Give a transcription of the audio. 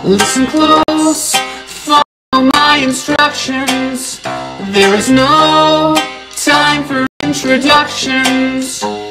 Listen close, follow my instructions. There is no time for introductions.